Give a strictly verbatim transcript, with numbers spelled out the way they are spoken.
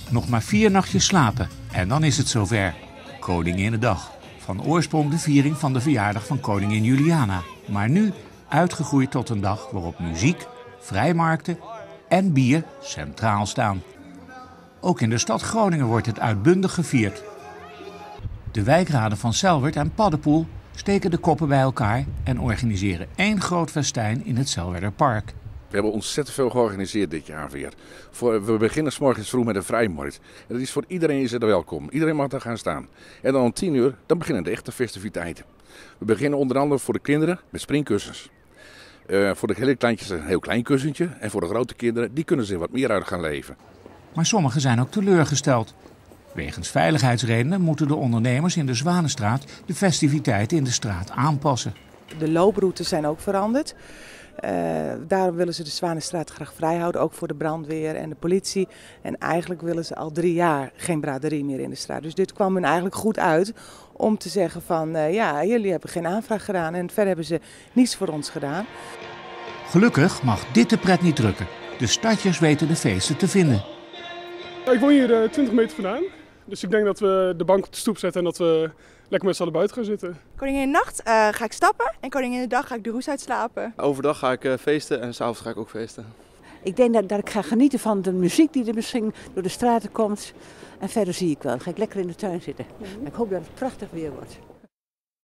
Nog maar vier nachtjes slapen en dan is het zover. Koninginnedag. Van oorsprong de viering van de verjaardag van koningin Juliana. Maar nu uitgegroeid tot een dag waarop muziek, vrijmarkten en bier centraal staan. Ook in de stad Groningen wordt het uitbundig gevierd. De wijkraden van Selwerd en Paddepoel steken de koppen bij elkaar en organiseren één groot festijn in het Selwerderpark. We hebben ontzettend veel georganiseerd dit jaar weer. Voor, we beginnen 's morgens vroeg met een vrijmarkt. En dat is voor iedereen is er welkom. Iedereen mag daar gaan staan. En dan om tien uur dan beginnen de echte festiviteiten. We beginnen onder andere voor de kinderen met springkussens. Uh, voor de hele kleintjes een heel klein kussentje. En voor de grote kinderen, die kunnen zich wat meer uit gaan leven. Maar sommigen zijn ook teleurgesteld. Wegens veiligheidsredenen moeten de ondernemers in de Zwanenstraat de festiviteiten in de straat aanpassen. De looproutes zijn ook veranderd. Uh, daarom willen ze de Zwanenstraat graag vrij houden, ook voor de brandweer en de politie. En eigenlijk willen ze al drie jaar geen braderie meer in de straat. Dus dit kwam hun eigenlijk goed uit om te zeggen van uh, ja, jullie hebben geen aanvraag gedaan en verder hebben ze niets voor ons gedaan. Gelukkig mag dit de pret niet drukken. De stadjers weten de feesten te vinden. Ik woon hier uh, twintig meter vandaan. Dus ik denk dat we de bank op de stoep zetten en dat we lekker met z'n allen buiten gaan zitten. Koninginnenacht uh, ga ik stappen en Koninginnedag ga ik de roes uitslapen. Overdag ga ik uh, feesten en 's avonds ga ik ook feesten. Ik denk dat, dat ik ga genieten van de muziek die er misschien door de straten komt. En verder zie ik wel. Dan ga ik lekker in de tuin zitten. Ik hoop dat het prachtig weer wordt.